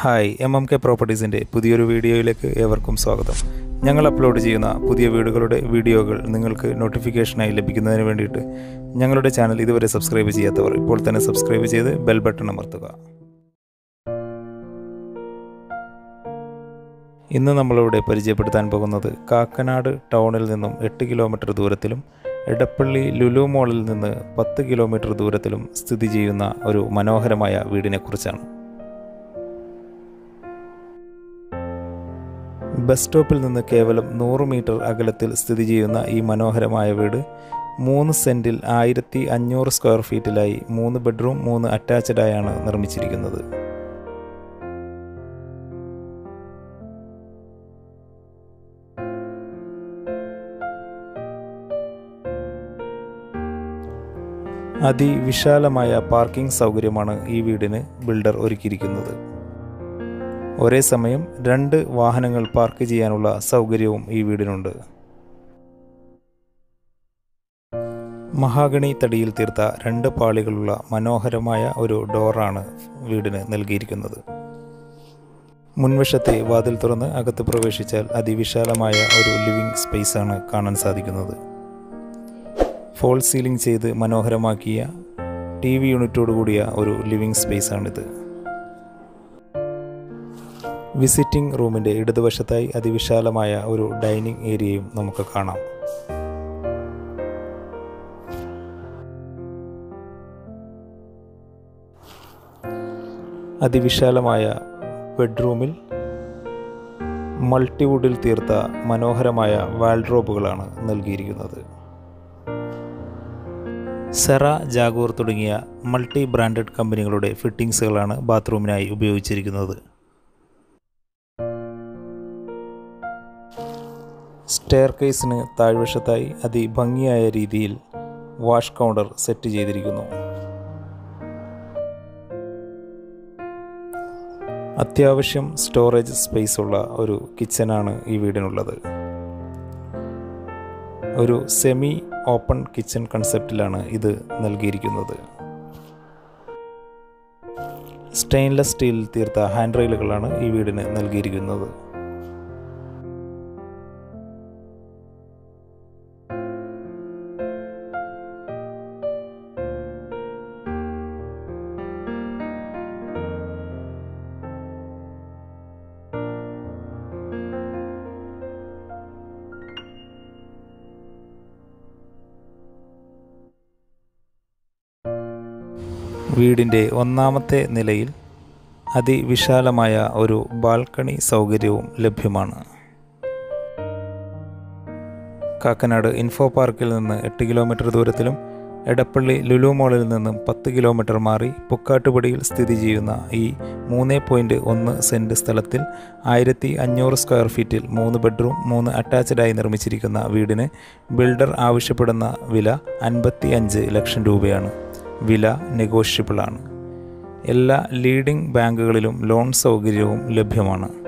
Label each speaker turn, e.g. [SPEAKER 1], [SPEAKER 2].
[SPEAKER 1] Hi MMK പ്രോപ്പർട്ടീസിൻ്റെ പുതിയൊരു വീഡിയോയിലേക്ക് ഏവർക്കും സ്വാഗതം. ഞങ്ങൾ അപ്ലോഡ് ചെയ്യുന്ന പുതിയ വീടുകളുടെ വീഡിയോകൾ നിങ്ങൾക്ക് നോട്ടിഫിക്കേഷനായി ലഭിക്കുന്നതിന് വേണ്ടിയിട്ട് ഞങ്ങളുടെ ചാനൽ ഇതുവരെ സബ്സ്ക്രൈബ് ചെയ്യാത്തവർ ഇപ്പോൾ തന്നെ സബ്സ്ക്രൈബ് ചെയ്ത് ബെൽ ബട്ടൺ അമർത്തുക. ഇന്ന് നമ്മളിവിടെ പരിചയപ്പെടുത്താൻ പോകുന്നത് കാക്കനാട് ടൗണിൽ നിന്നും 8 കിലോമീറ്റർ ദൂരത്തിലും എടപ്പള്ളി ലുലു മോളിൽ നിന്ന് 10 കിലോമീറ്റർ ദൂരത്തിലും സ്ഥിതി ചെയ്യുന്ന ഒരു മനോഹരമായ വീടിനെക്കുറിച്ചാണ്. ബസ് സ്റ്റോപ്പിൽ നിന്ന് കേവലം 100 മീറ്റർ അകലത്തിൽ സ്ഥിതി ചെയ്യുന്ന ഈ മനോഹരമായ വീട് 3 സെൻറ്റിൽ 1500 സ്ക്വയർ ഫീറ്റിലായി 3 ബെഡ്റൂം 3 അറ്റാച്ച്ഡായാണ് നിർമ്മിച്ചിരിക്കുന്നത്. അതിവിശാലമായ പാർക്കിംഗ് സൗകര്യമാണ് ഈ വീടിന് ബിൽഡർ ഒരുക്കിയിരിക്കുന്നത്. ഒരേ സമയം 2 വാഹനങ്ങൾ പാർക്ക് ചെയ്യാനുള്ള സൗകര്യവും ഈ വീടിനുണ്ട്. മഹാഗണി തടിയിൽ തീർത്ത 2 പാളികളുള്ള മനോഹരമായ ഒരു ഡോറാണ് വീടിന് നൽകിയിരിക്കുന്നത്. മുൻവശത്തെ വാതിൽ തുറന്ന് അകത്ത് പ്രവേശിച്ചാൽ അതിവിശാലമായ ഒരു ലിവിംഗ് സ്പേസാണ് കാണാൻ സാധിക്കുന്നത്. ഫോൾ സീലിംഗ് ചെയ്ത് മനോഹരമാക്കിയ TV യൂണിറ്റോട് കൂടിയ ഒരു ലിവിംഗ് സ്പേസാണിത്. വിസിറ്റിംഗ് റൂമിൻ്റെ ഇടതുവശത്തായി അതിവിശാലമായ ഒരു ഡൈനിങ് ഏരിയയും നമുക്ക് കാണാം. അതിവിശാലമായ ബെഡ്റൂമിൽ മൾട്ടിവുഡിൽ തീർത്ത മനോഹരമായ വാൾഡ്രോബുകളാണ് നൽകിയിരിക്കുന്നത്. സെറ, ജാഗോർ തുടങ്ങിയ മൾട്ടി ബ്രാൻഡഡ് കമ്പനികളുടെ ഫിറ്റിംഗ്സുകളാണ് ബാത്റൂമിനായി ഉപയോഗിച്ചിരിക്കുന്നത്. സ്റ്റെയർ കേസിന് താഴ്വശത്തായി അതിഭംഗിയായ രീതിയിൽ വാഷ് കൗണ്ടർ സെറ്റ് ചെയ്തിരിക്കുന്നു. അത്യാവശ്യം സ്റ്റോറേജ് സ്പേസ് ഉള്ള ഒരു കിച്ചനാണ് ഈ വീടിനുള്ളത്. ഒരു സെമി ഓപ്പൺ കിച്ചൺ കൺസെപ്റ്റിലാണ് ഇത് നൽകിയിരിക്കുന്നത്. സ്റ്റെയിൻലെസ് സ്റ്റീലിൽ തീർത്ത ഹാൻഡ് റെയിലുകളാണ് ഈ വീടിന് നൽകിയിരിക്കുന്നത്. വീടിൻ്റെ 1ാമത്തെ നിലയിൽ അതിവിശാലമായ ഒരു ബാൽക്കണി സൗകര്യവും ലഭ്യമാണ്. കാക്കനാട് ഇൻഫോപാർക്കിൽ നിന്ന് 8 കിലോമീറ്റർ ദൂരത്തിലും എടപ്പള്ളി ലുലു മോളിൽ നിന്നും 10 കിലോമീറ്റർ മാറി പുക്കാട്ടുപടിയിൽ സ്ഥിതി ചെയ്യുന്ന ഈ 3.1 സെൻറ്റ് സ്ഥലത്തിൽ 1500 സ്ക്വയർ ഫീറ്റിൽ 3 ബെഡ്റൂം 3 അറ്റാച്ച്ഡായി നിർമ്മിച്ചിരിക്കുന്ന വീടിന് ബിൽഡർ ആവശ്യപ്പെടുന്ന വില 55 ലക്ഷം രൂപയാണ്. വില നെഗോഷ്യബിളാണ്. എല്ലാ ലീഡിംഗ് ബാങ്കുകളിലും ലോൺ സൗകര്യവും ലഭ്യമാണ്.